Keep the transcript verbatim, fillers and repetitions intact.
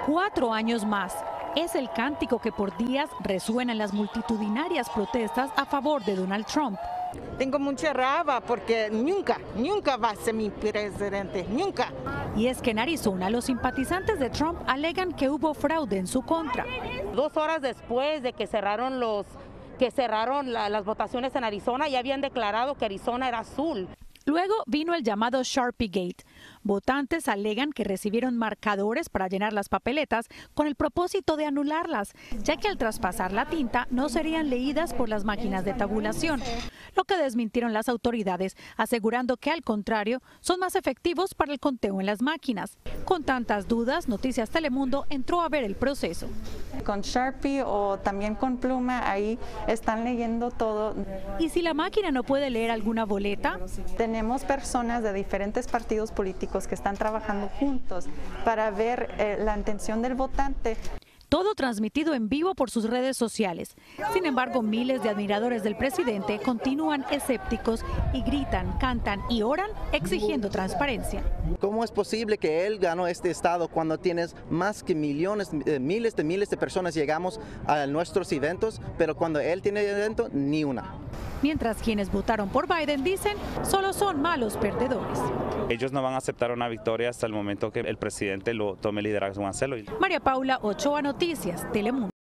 Cuatro años más. Es el cántico que por días resuena en las multitudinarias protestas a favor de Donald Trump. Tengo mucha rabia porque nunca, nunca va a ser mi presidente, nunca. Y es que en Arizona los simpatizantes de Trump alegan que hubo fraude en su contra. Dos horas después de que cerraron los que cerraron la, las votaciones en Arizona, ya habían declarado que Arizona era azul. Luego vino el llamado Sharpie Gate. Votantes alegan que recibieron marcadores para llenar las papeletas con el propósito de anularlas, ya que al traspasar la tinta no serían leídas por las máquinas de tabulación, lo que desmintieron las autoridades, asegurando que al contrario son más efectivos para el conteo en las máquinas. Con tantas dudas, Noticias Telemundo entró a ver el proceso. Con Sharpie o también con pluma, ahí están leyendo todo. ¿Y si la máquina no puede leer alguna boleta? Tenemos personas de diferentes partidos políticos que están trabajando juntos para ver eh, la intención del votante. Todo transmitido en vivo por sus redes sociales. Sin embargo, miles de admiradores del presidente continúan escépticos y gritan, cantan y oran exigiendo transparencia. ¿Cómo es posible que él ganó este estado cuando tienes más que millones, eh, miles de miles de personas llegamos a nuestros eventos, pero cuando él tiene evento, ni una? Mientras quienes votaron por Biden dicen solo son malos perdedores. Ellos no van a aceptar una victoria hasta el momento que el presidente lo tome liderazgo en hacerlo. María Paula Ochoa, Noticias Telemundo.